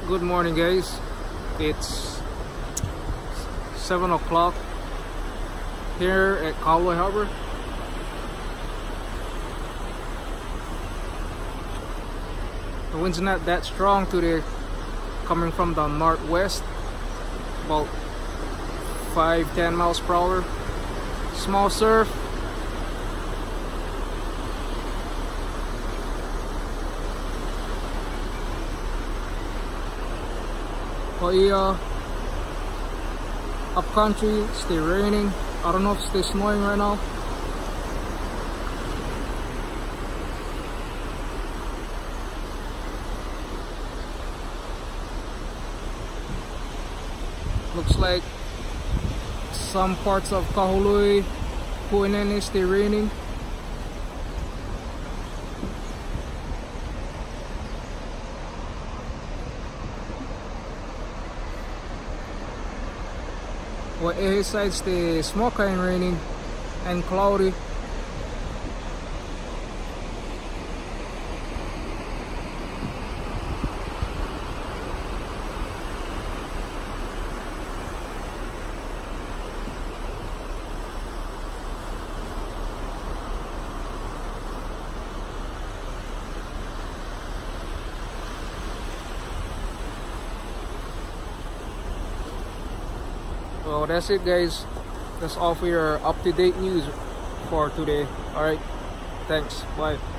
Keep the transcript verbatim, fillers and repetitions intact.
Good morning, guys. It's seven o'clock here at Kahului Harbor. The wind's not that strong today, coming from the northwest, about five to ten miles per hour. Small surf. But yeah, up country, still raining. I don't know if it's snowing right now. Looks like some parts of Kahului, Puinen is still raining. Well, here sides the smoke and raining and cloudy. Well, that's it, guys. That's all for your up-to-date news for today. Alright, thanks, bye.